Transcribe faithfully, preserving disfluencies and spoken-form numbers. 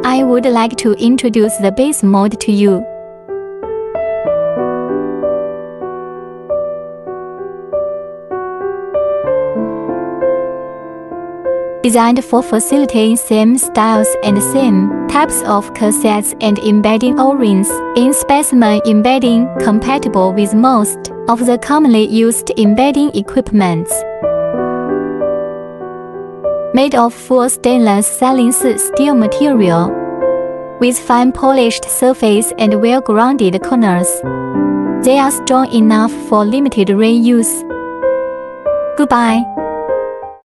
I would like to introduce the base mode to you. Designed for facilitating same styles and same types of cassettes and embedding O-rings in specimen embedding compatible with most of the commonly used embedding equipments. Made of full stainless silicon steel material, with fine polished surface and well-grounded corners, they are strong enough for limited range use. Goodbye.